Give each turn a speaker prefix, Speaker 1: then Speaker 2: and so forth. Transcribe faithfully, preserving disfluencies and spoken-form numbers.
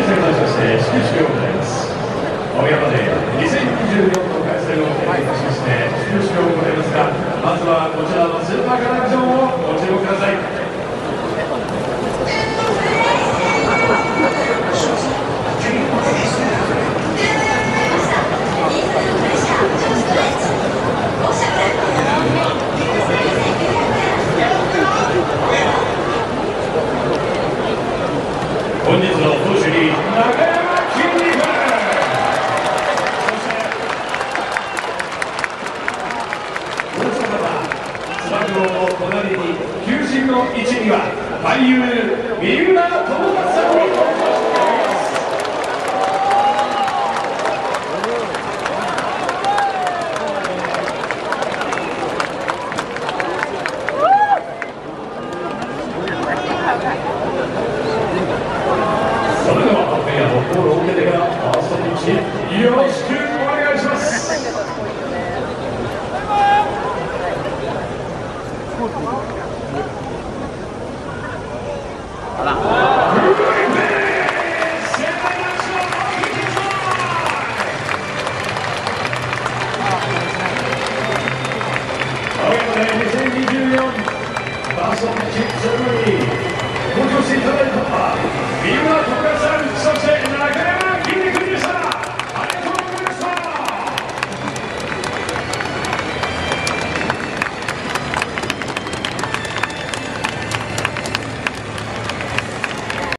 Speaker 1: 戦としまして始球式を行います。青山でにせんにじゅうよんの開催を記念いたしまして始球式を行いますが、まずはこちらのスーパーカラービジョンをご注目ください。本日の投手に中山きんに君、そして大阪はつば九郎の隣に球審の位置には俳優三浦友和さんに登場しております。それではプレイヤーのコールを受けてからファーストピッチよろしくお願いします。
Speaker 2: 好了。